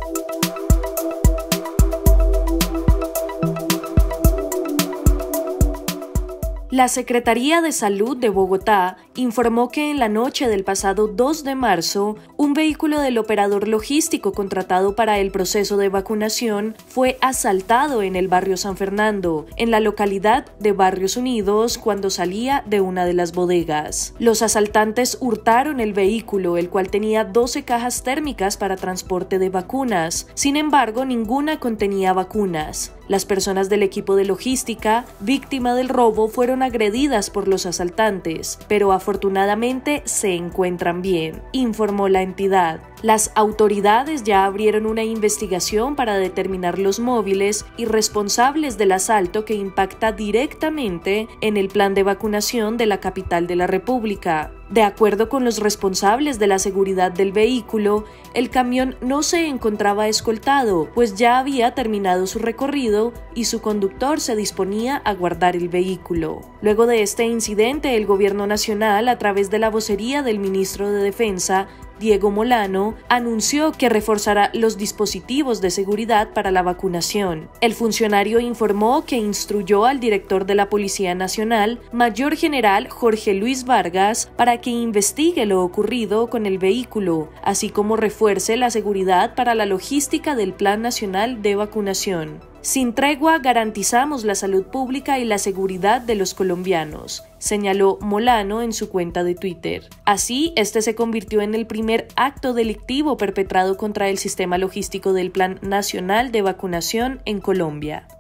La Secretaría de Salud de Bogotá informó que en la noche del pasado 2 de marzo, un vehículo del operador logístico contratado para el proceso de vacunación fue asaltado en el barrio San Fernando, en la localidad de Barrios Unidos, cuando salía de una de las bodegas. Los asaltantes hurtaron el vehículo, el cual tenía 12 cajas térmicas para transporte de vacunas. Sin embargo, ninguna contenía vacunas. Las personas del equipo de logística, víctima del robo, fueron agredidas por los asaltantes, pero afortunadamente se encuentran bien, informó la entidad. Las autoridades ya abrieron una investigación para determinar los móviles y responsables del asalto que impacta directamente en el plan de vacunación de la capital de la República. De acuerdo con los responsables de la seguridad del vehículo, el camión no se encontraba escoltado, pues ya había terminado su recorrido y su conductor se disponía a guardar el vehículo. Luego de este incidente, el Gobierno Nacional, a través de la vocería del ministro de Defensa, Diego Molano, anunció que reforzará los dispositivos de seguridad para la vacunación. El funcionario informó que instruyó al director de la Policía Nacional, Mayor General Jorge Luis Vargas, para que investigue lo ocurrido con el vehículo, así como refuerce la seguridad para la logística del Plan Nacional de Vacunación. Sin tregua garantizamos la salud pública y la seguridad de los colombianos, señaló Molano en su cuenta de Twitter. Así, este se convirtió en el primer acto delictivo perpetrado contra el sistema logístico del Plan Nacional de Vacunación en Colombia.